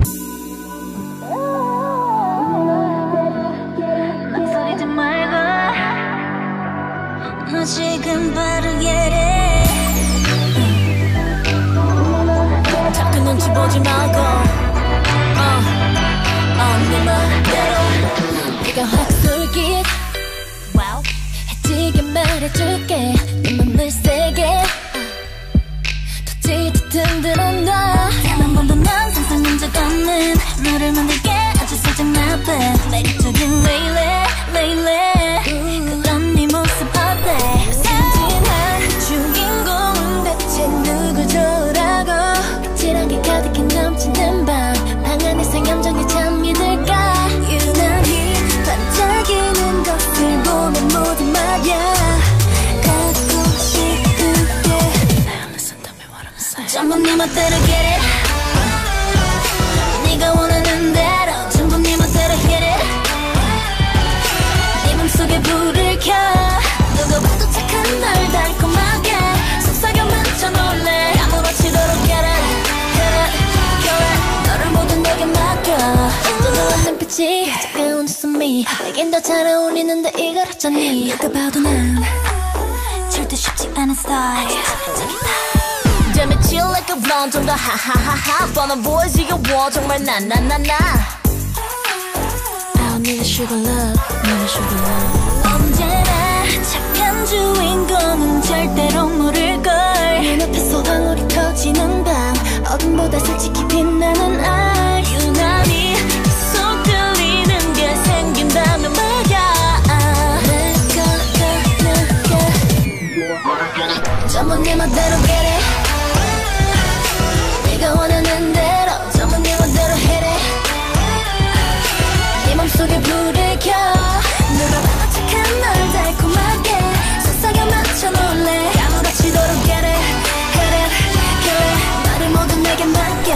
망설이지 말고 너 지금 바로 예래. 자꾸 눈치 보지 말고 내 맘대로 네가 확 쏠깃 해지게 말해줄게. 내 맘을 세게 더 짙은 들어놔. 단 한 번도 난 상상한 적 없는 너를 만들게 아주 살짝 나쁜 매력적인 레일리 그런 네 모습 어때? 순진한 주인공은 대체 누굴 좋아하고 찔하게 가득히 넘치는 방 안에서 감정이 잠기들까. 유난히 반짝이는 것을 보면 모두 말야 갖고 싶은 게 Listen to me what I'm saying. 전부 네 멋대로 get it. 네가 원하는 대로 전부 네 멋대로 hit it. 네 맘속에 불을 켜 누가 봐도 착한 널 달콤하게 속삭여 만져 놀래. 아무렇지도록 get it. 너를 모두 내게 맡겨. 뜨거운 눈빛이 차가운 웃음이 내겐 더 잘 어울리는데 이걸 어쩌니. 누가 봐도 난 절대 쉽지 않은 스타일. Damn it chill like a blonde 좀 더 하하하하 뻔한 boys 이겨워 정말 나나나나. I don't need a sugar love, need a sugar love. 언제나 착한 주인공은 절대로 모를걸. 눈앞에서 방울이 터지는 밤 어둠보다 솔직히 빛나는 알. 유난히 계속 들리는 게 생긴다면 말야 내가 전부 네 맘대로 get it. 네가 원하는 대로 전부 네 맘대로 hit it. 네 맘속에 불을 켜 누가 봐도 착한 널 달콤하게 속삭여 맞춰 놀래. 아무렇지도록 get it, hit it, kill it. 나를 모두 내게 맡겨.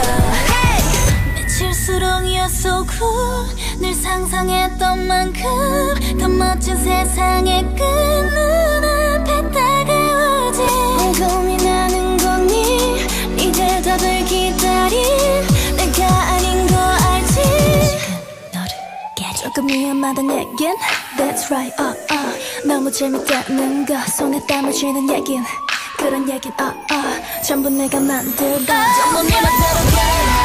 미칠수록 you're so cool. 늘 상상했던 만큼 더 멋진 세상의 끝 눈앞에 다가오지. 고민하는 거니 네 대답을 기다린 내가 아닌 거 알지. 지금 너를 get it. 조금 위험하단 얘긴 That's right 너무 재밌다는 거 손에 땀을 쥐는 얘긴 그런 얘긴 전부 내가 만들고 전부 네 맘대로 get it.